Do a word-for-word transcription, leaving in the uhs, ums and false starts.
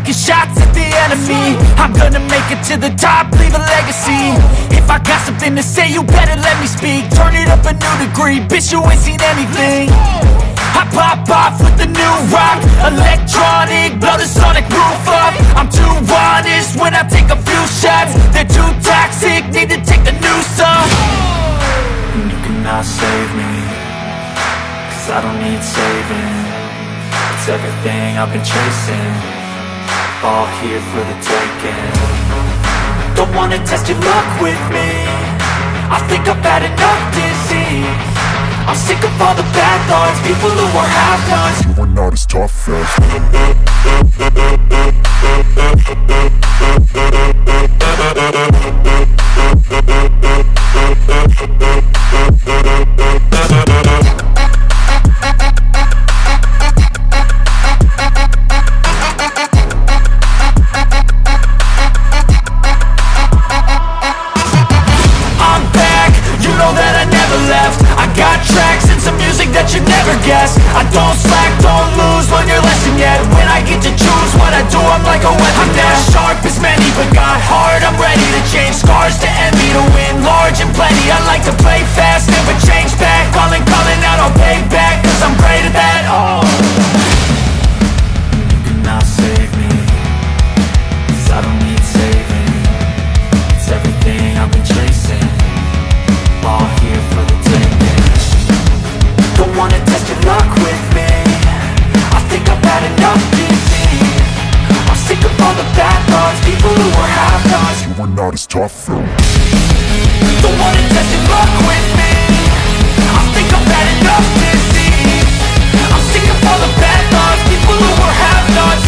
taking shots at the enemy. I'm gonna make it to the top, leave a legacy. If I got something to say, you better let me speak. Turn it up a new degree, bitch, you ain't seen anything. I pop off with the new rock, electronic, blow the sonic roof up. I'm too honest when I take a few shots. They're too toxic, need to take the noose off. And you cannot save me, cause I don't need saving. It's everything I've been chasing, all here for the taking. Don't wanna test your luck with me, I think I've had enough disease. I'm sick of all the bad thoughts, people who are half-nots. You are not as tough as I'm back, you know that I never left. I got tracks and some music that you never guess. I don't slack, don't lose, learn your lesson yet. When I get to choose what I do, I'm like a weapon. I'm not sharp as many, but got hard, I'm ready to change. Scars to envy, to win large and plenty. I like to play fast, never change back. Calling, calling out, I'll pay back, cause I'm great at that. Oh, you cannot save me, cause I don't need saving. It's everything I've been chasing, all here for the taking. Don't wanna test your luck with me, I think I've had enough disease. I'm sick of all the bad thoughts, people who are half-nots. You are not as tough though. Don't wanna test your luck with me, I think I've had enough disease. I'm sick of all the bad thoughts, people who are half-nots.